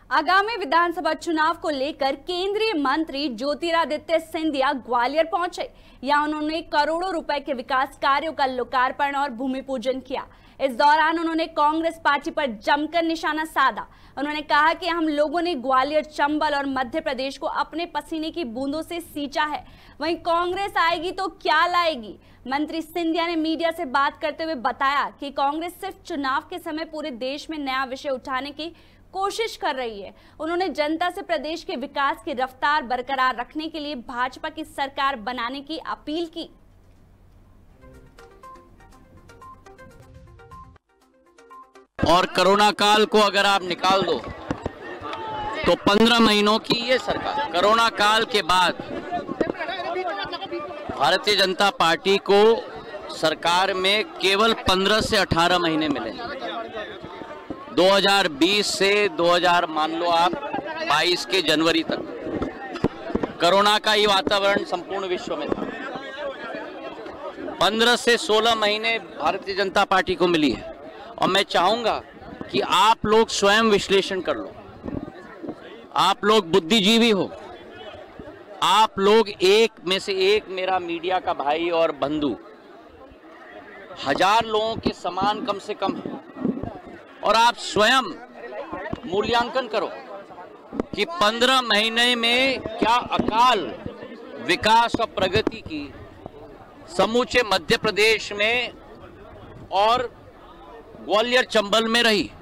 आगामी विधानसभा चुनाव को लेकर केंद्रीय मंत्री ज्योतिरादित्य सिंधिया ग्वालियर पहुंचे। यहां उन्होंने करोड़ों रुपए के विकास कार्यों का लोकार्पण और भूमि पूजन किया। इस दौरान उन्होंने कांग्रेस पार्टी पर जमकर निशाना साधा। उन्होंने कहा कि हम लोगों ने ग्वालियर, चंबल और मध्य प्रदेश को अपने पसीने की बूंदों से सींचा है, वहीं कांग्रेस आएगी तो क्या लाएगी। मंत्री सिंधिया ने मीडिया से बात करते हुए बताया कि कांग्रेस सिर्फ चुनाव के समय पूरे देश में नया विषय उठाने की कोशिश कर रही है। उन्होंने जनता से प्रदेश के विकास की रफ्तार बरकरार रखने के लिए भाजपा की सरकार बनाने की अपील की। और कोरोना काल को अगर आप निकाल दो तो 15 महीनों की ये सरकार, कोरोना काल के बाद भारतीय जनता पार्टी को सरकार में केवल 15 से 18 महीने मिले। 2020 से 2000 मान लो आप 22 के जनवरी तक कोरोना का ये वातावरण संपूर्ण विश्व में था। 15 से 16 महीने भारतीय जनता पार्टी को मिली है और मैं चाहूंगा कि आप लोग स्वयं विश्लेषण कर लो। आप लोग बुद्धिजीवी हो, आप लोग एक में से एक मेरा मीडिया का भाई और बंधु, 1000 लोगों के समान कम से कम है और आप स्वयं मूल्यांकन करो कि 15 महीने में क्या अकाल विकास और प्रगति की समूचे मध्य प्रदेश में और ग्वालियर, चंबल में रही।